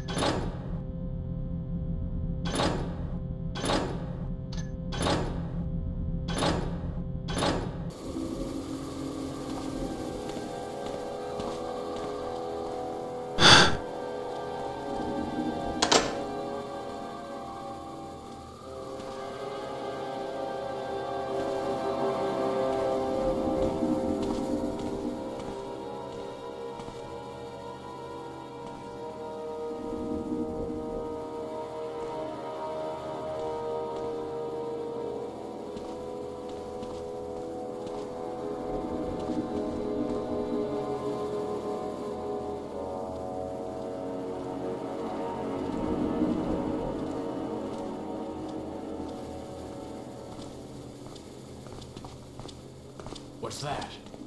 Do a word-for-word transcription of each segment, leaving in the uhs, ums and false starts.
What's that?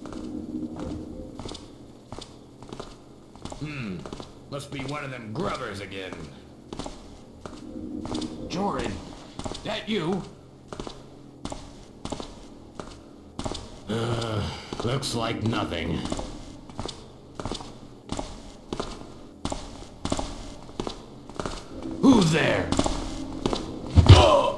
Hmm, must be one of them grubbers again. Jordan, that you? Uh, looks like nothing. Who's there? Oh!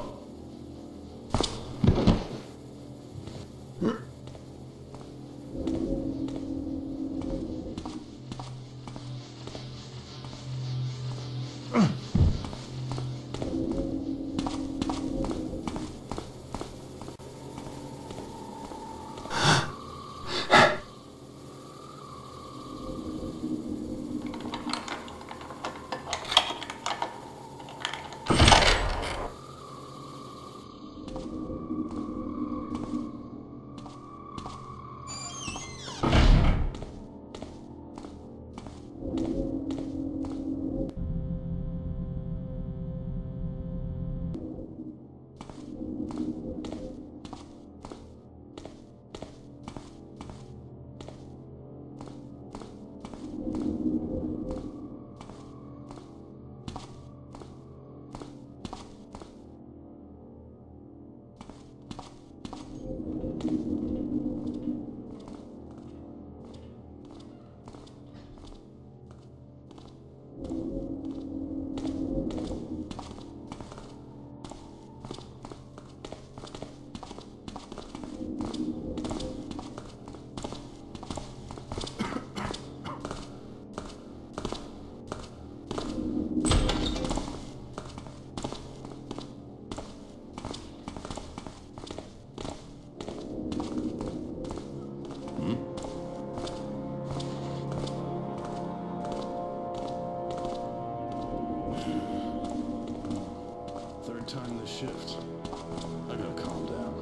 Time this shift. I gotta calm down.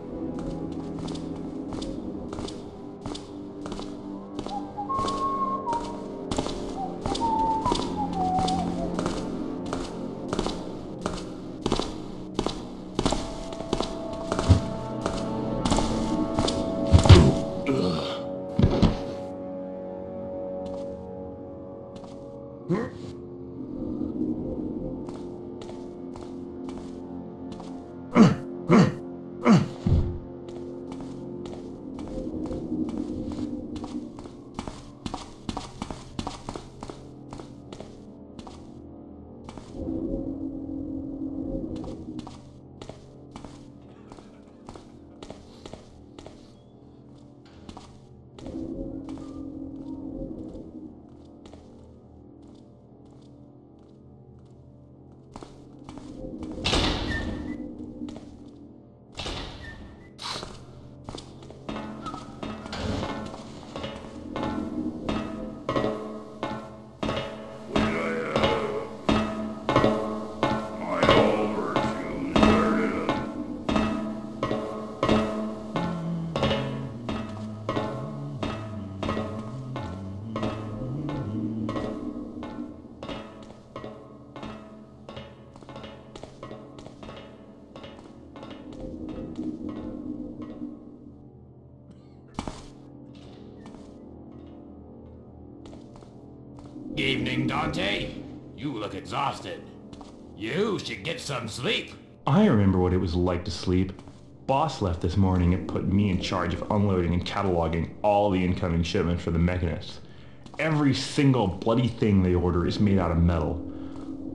Evening, Dante. You look exhausted. You should get some sleep. I remember what it was like to sleep. Boss left this morning and put me in charge of unloading and cataloging all the incoming shipments for the mechanists. Every single bloody thing they order is made out of metal.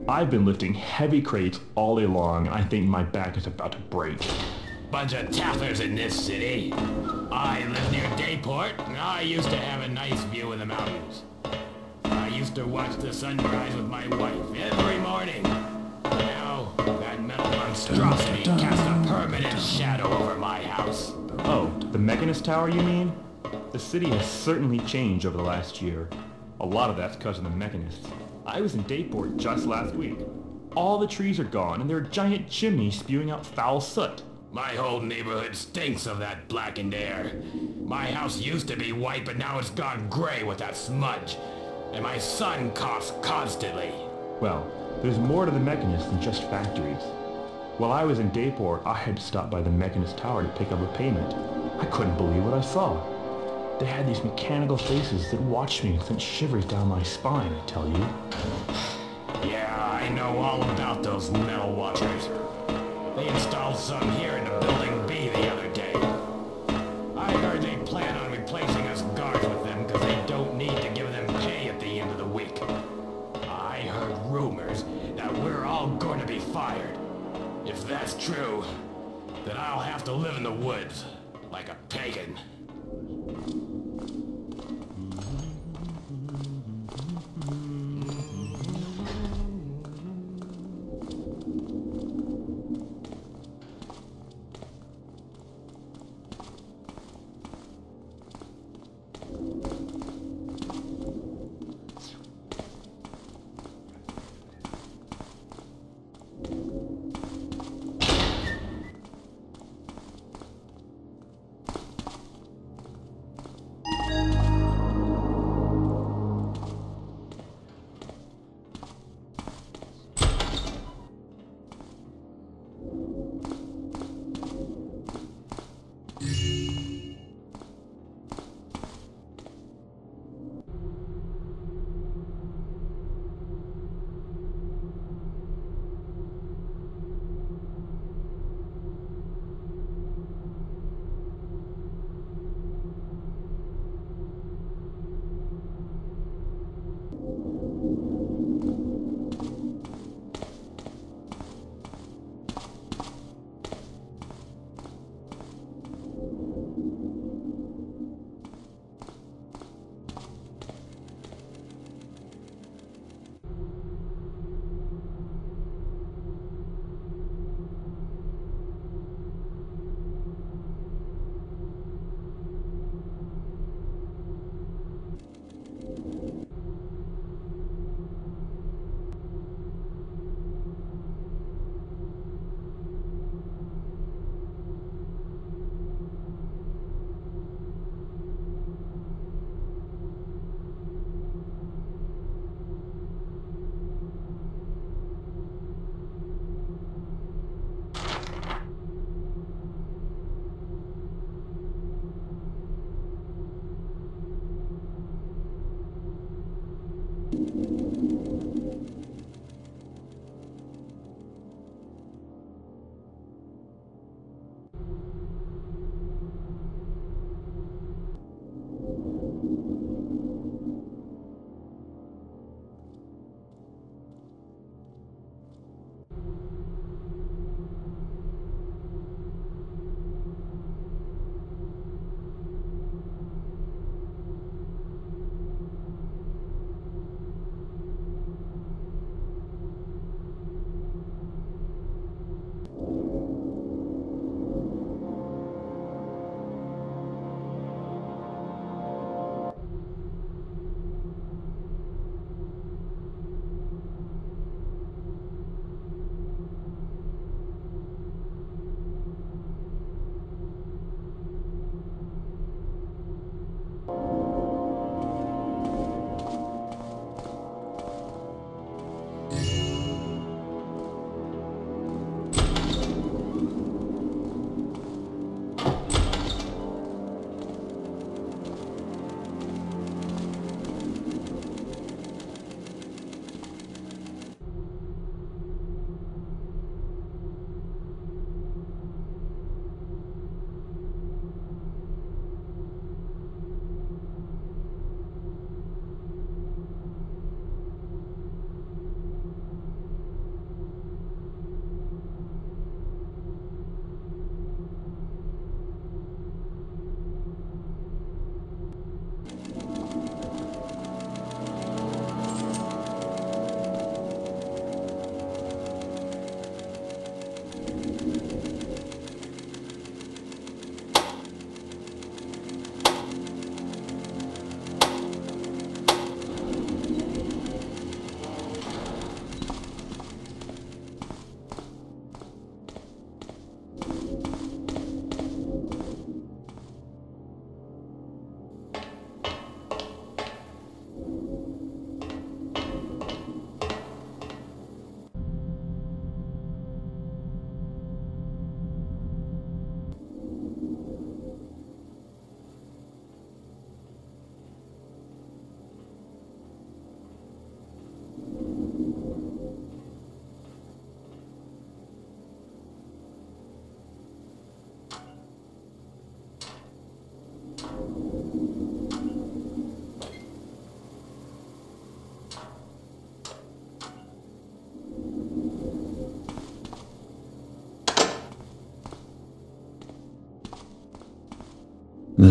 I've been lifting heavy crates all day long, and I think my back is about to break. Bunch of taffers in this city. I live near Dayport, and I used to have a nice view of the mountains. I used to watch the sunrise with my wife every morning. Now, that metal monstrosity casts a permanent shadow over my house. Oh, the Mechanist Tower, you mean? The city has certainly changed over the last year. A lot of that's because of the Mechanists. I was in Dayport just last week. All the trees are gone, and there are giant chimneys spewing out foul soot. My whole neighborhood stinks of that blackened air. My house used to be white, but now it's gone gray with that smudge. And my son coughs constantly. Well, there's more to the Mechanists than just factories. While I was in Dayport, I had to stop by the Mechanist Tower to pick up a payment. I couldn't believe what I saw. They had these mechanical faces that watched me and sent shivers down my spine, I tell you. Yeah, I know all about those metal watchers. They installed some here in the building B the other day. I heard they plan on replacing us guards with them because they don't need to give them pay at the end of the week. I heard rumors that we're all going to be fired. If that's true, then I'll have to live in the woods like a pagan.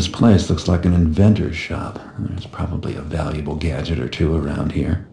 This place looks like an inventor's shop. There's probably a valuable gadget or two around here.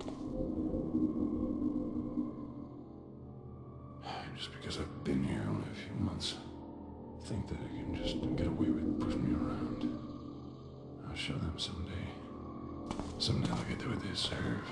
Just because I've been here only a few months, I think that I can just get away with pushing me around. I'll show them someday. Someday they'll get what they deserve.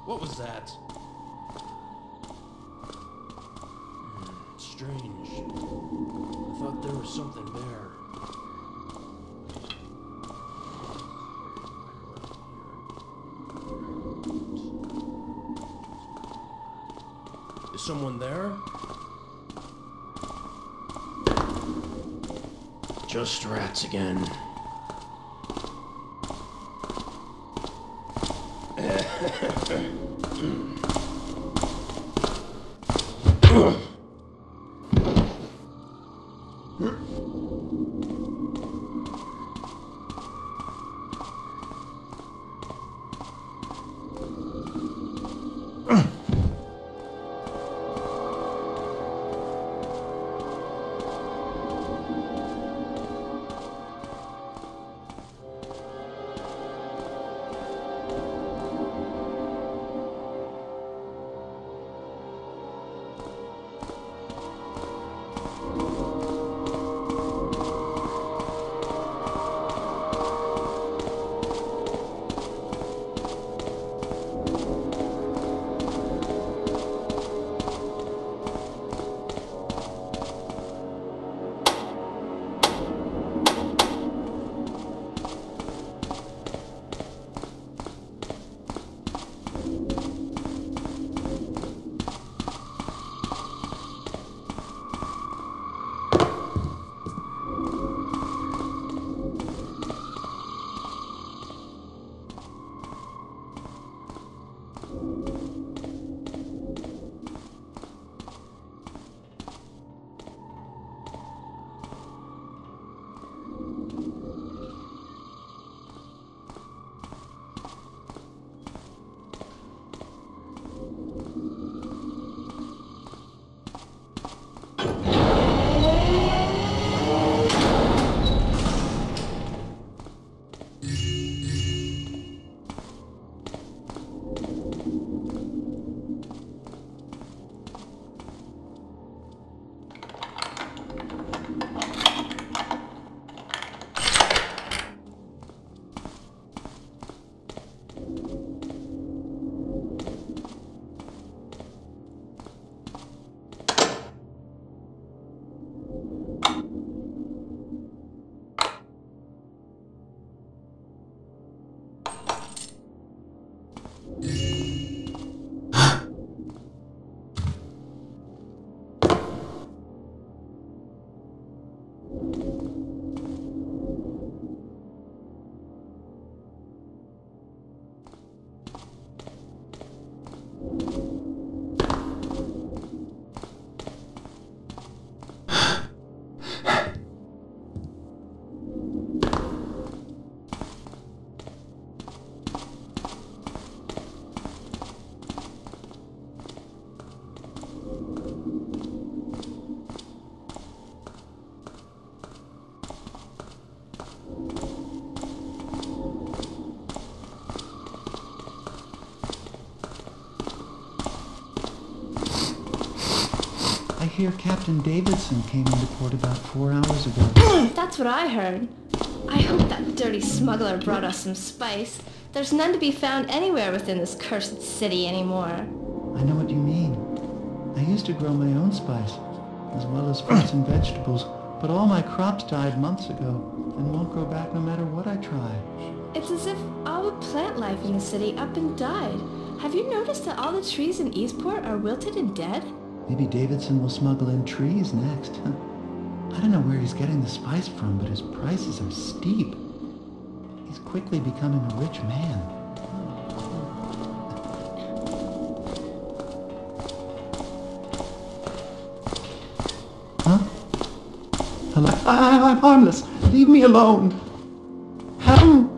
What was that? Hmm, strange. I thought there was something there. Is someone there? Just rats again. I hear Captain Davidson came into port about four hours ago. That's what I heard. I hope that dirty smuggler brought us some spice. There's none to be found anywhere within this cursed city anymore. I know what you mean. I used to grow my own spice, as well as fruits and vegetables, but all my crops died months ago, and won't grow back no matter what I try. It's as if all the plant life in the city up and died. Have you noticed that all the trees in Eastport are wilted and dead? Maybe Davidson will smuggle in trees next. I don't know where he's getting the spice from, but his prices are steep. He's quickly becoming a rich man. Huh? Hello? I, I'm harmless. Leave me alone. Help!